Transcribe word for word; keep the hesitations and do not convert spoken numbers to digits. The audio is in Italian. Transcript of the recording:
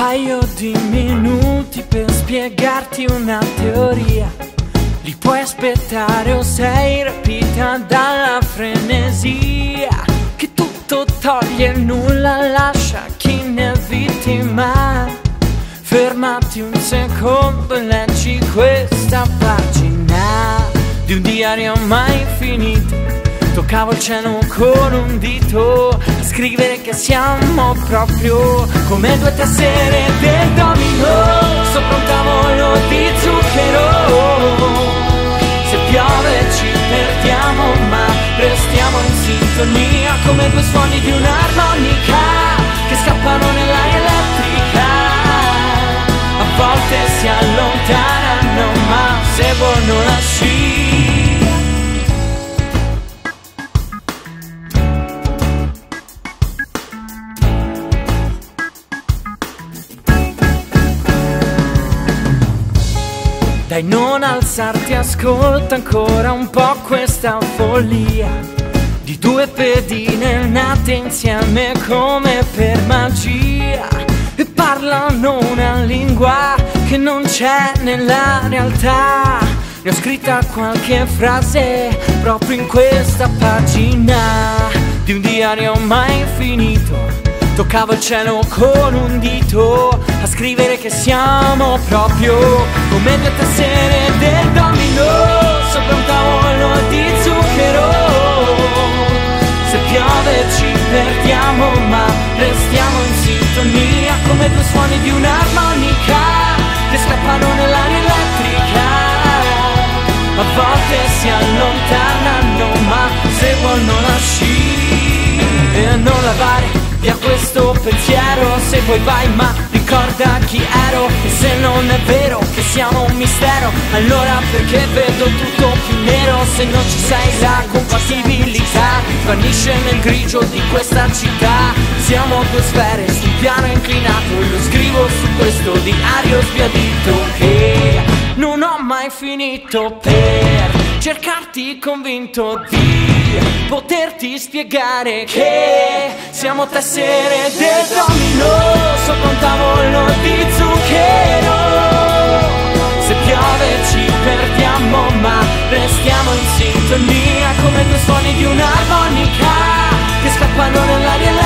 paio di minuti per spiegarti una teoria. Li puoi aspettare o sei rapita dalla frenesia che tutto toglie e nulla lascia chi ne è vittima. Fermati un secondo e leggi questa pagina di un diario mai finito. Toccavo il cielo con un dito a scrivere che siamo proprio come due tessere del domino sopra un tavolo di zucchero. Se piove ci perdiamo ma restiamo in sintonia come due suoni di un'armonica che scappano nell'aria elettrica. A volte si allontanano ma seguono la scia. Dai, non alzarti, ascolta ancora un po' questa follia di due pedine nate insieme come per magia e parlano una lingua che non c'è nella realtà. Ne ho scritta qualche frase proprio in questa pagina di un diario mai finito. Toccavo il cielo con un dito a scrivere che siamo proprio come due tessere del domino sopra un tavolo di zucchero. Se piove ci perdiamo ma restiamo in sintonia come due suoni di un'armonica che scappano nell'aria elettrica. A volte si allontanano ma seguono la scia. E non lavare via questo pensiero, se vuoi vai ma ricorda chi ero. E se non è vero che siamo un mistero, allora perché vedo tutto più nero? Se non ci sei la compatibilità vanisce nel grigio di questa città. Siamo due sfere su un piano inclinato e lo scrivo su questo diario sbiadito che non ho mai finito per cercarti convinto di poterti spiegare che siamo tessere del domino sopra un tavolo di zucchero. Se piove ci perdiamo ma restiamo in sintonia come due suoni di un'armonica che scappano nell'aria